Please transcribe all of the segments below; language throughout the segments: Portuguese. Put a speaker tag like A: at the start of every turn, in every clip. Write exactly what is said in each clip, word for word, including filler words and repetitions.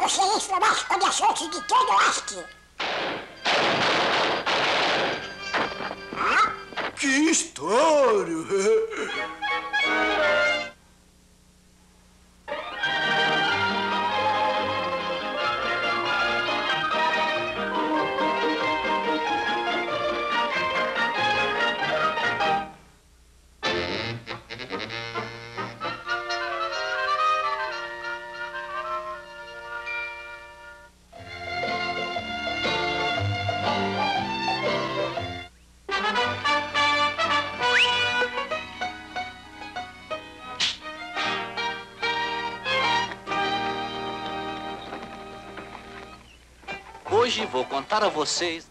A: você inflamar com a minha sorte de Tenoaste. Ah?
B: Que história!
C: Hoje vou contar a vocês...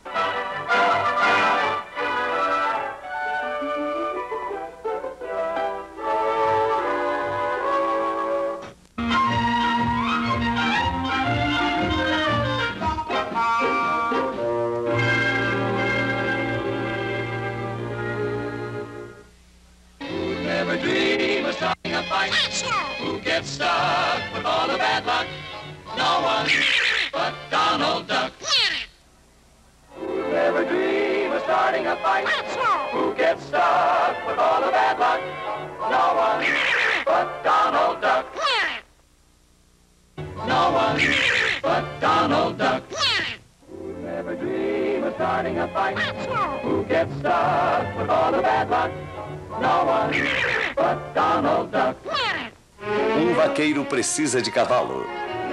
D: Never dream of starting a fight. Who gets stuck with all the bad luck? No one but Donald Duck. Who'd never dream of starting a fight? Who gets stuck with all the bad luck? No one but Donald Duck. No one but Donald Duck. Who'd never dream of starting a fight? Who gets stuck with all the bad luck? No one but Donald Duck.
E: Um vaqueiro precisa de cavalo.